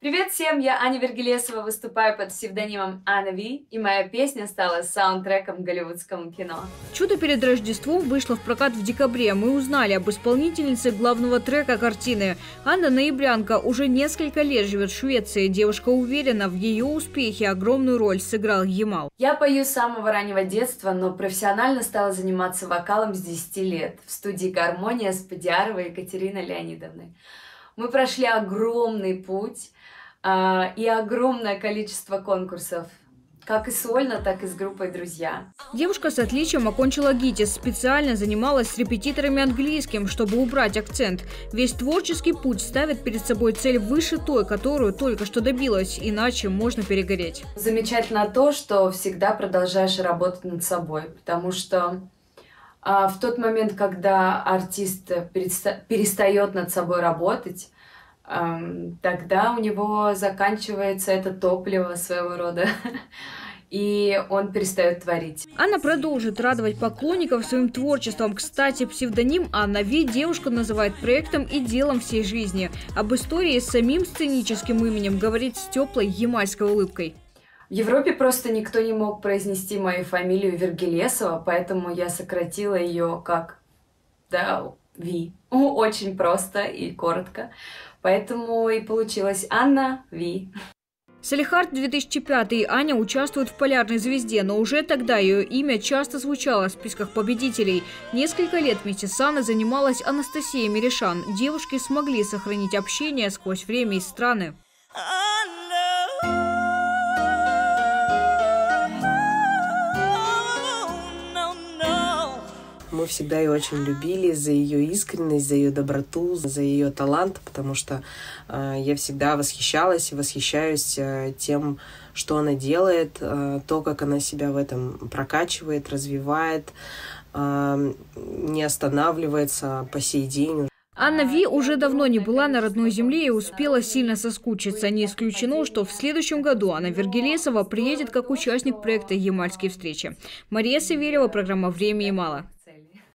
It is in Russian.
Привет всем, я Аня Вергелесова, выступаю под псевдонимом Анна Ви, и моя песня стала саундтреком голливудскому кино. «Чудо перед Рождеством» вышло в прокат в декабре. Мы узнали об исполнительнице главного трека картины. Анна Ноябрянка уже несколько лет живет в Швеции. Девушка уверена, в ее успехе огромную роль сыграл Ямал. Я пою с самого раннего детства, но профессионально стала заниматься вокалом с 10 лет в студии «Гармония» с Подиаровой Екатериной Леонидовной. Мы прошли огромный путь и огромное количество конкурсов, как и сольно, так и с группой «Друзья». Девушка с отличием окончила ГИТИС, специально занималась с репетиторами английским, чтобы убрать акцент. Весь творческий путь ставит перед собой цель выше той, которую только что добилась, иначе можно перегореть. Замечательно то, что всегда продолжаешь работать над собой, потому что в тот момент, когда артист перестает над собой работать, тогда у него заканчивается это топливо своего рода, и он перестает творить. Анна продолжит радовать поклонников своим творчеством. Кстати, псевдоним Анна Ви девушка называет проектом и делом всей жизни. Об истории с самим сценическим именем говорит с теплой ямальской улыбкой. В Европе просто никто не мог произнести мою фамилию Вергелесова, поэтому я сократила ее как Ви. Очень просто и коротко. Поэтому и получилось Анна Ви. Салехард 2005. Аня участвует в «Полярной звезде», но уже тогда ее имя часто звучало в списках победителей. Несколько лет вместе с Анной занималась Анастасия Мирешан. Девушки смогли сохранить общение сквозь время и страны. Мы всегда ее очень любили за ее искренность, за ее доброту, за ее талант, потому что я всегда восхищалась и восхищаюсь тем, что она делает, то, как она себя в этом прокачивает, развивает, не останавливается по сей день. Анна Ви уже давно не была на родной земле и успела сильно соскучиться. Не исключено, что в следующем году Анна Вергелесова приедет как участник проекта «Ямальские встречи». Мария Савельева, программа «Время Ямала».